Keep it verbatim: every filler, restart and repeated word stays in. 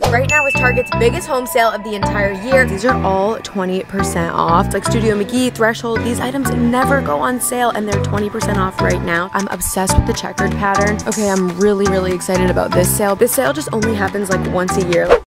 Right now is Target's biggest home sale of the entire year. These are all twenty percent off. Like Studio McGee, Threshold, these items never go on sale and they're twenty percent off right now. I'm obsessed with the checkered pattern. Okay, I'm really, really excited about this sale. This sale just only happens like once a year.